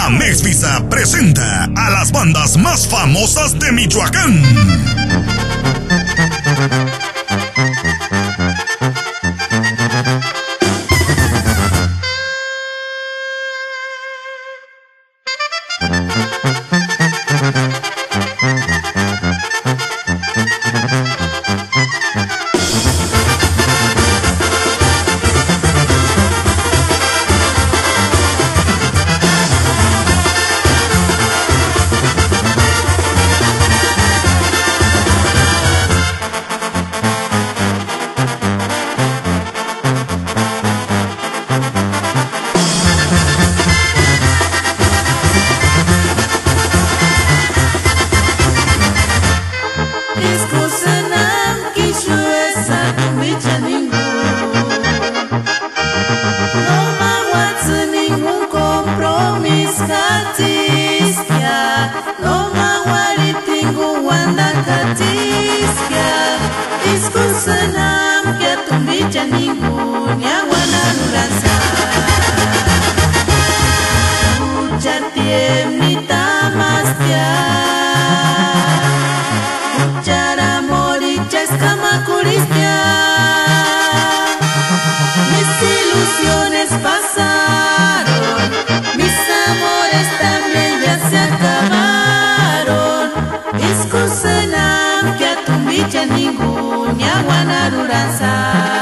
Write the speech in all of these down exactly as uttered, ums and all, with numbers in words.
Amexvisa presenta a las bandas más famosas de Michoacán. Mis ilusiones pasaron, mis amores también ya se acabaron. Iskusenam que a tu bicha ningún ya guanaruranza.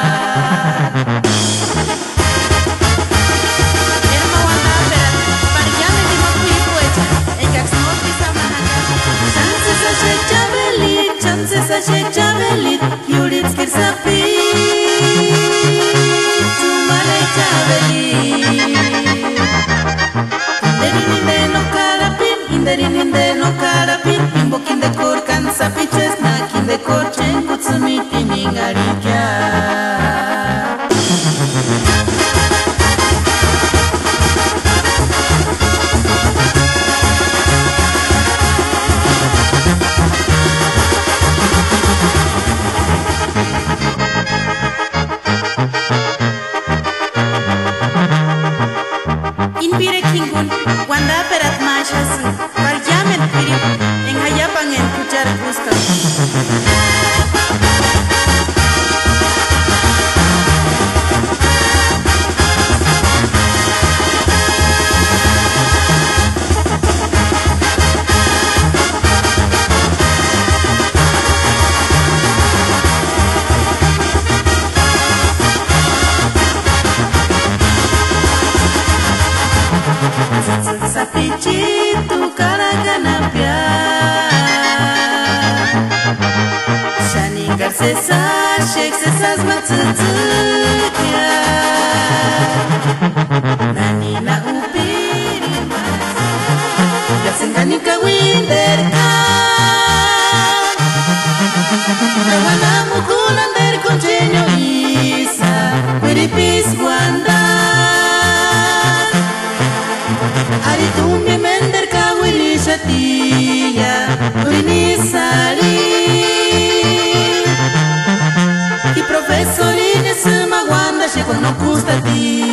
Chances a chechabelit, yuritz kirsapi, chumale chabelit. Inderin inde no karapin, inderin inde no karapin, imbokin de kor kansapiches, nakin de korchen kutsumiti ningarikya. Inpire kingun, wanda perat machas, parjamen pirip, en hayapan en kuchar gusta. Sapichitu karaganapia Shaningar sesa shek sesas matsutsukia Nanina upiri Yasenganika winderka Rawana mukulander congenio isa Wiripis wanda Ari tumbi mender kawili shatia Urini sali Ki profesorine sema wanda shekwa no kustati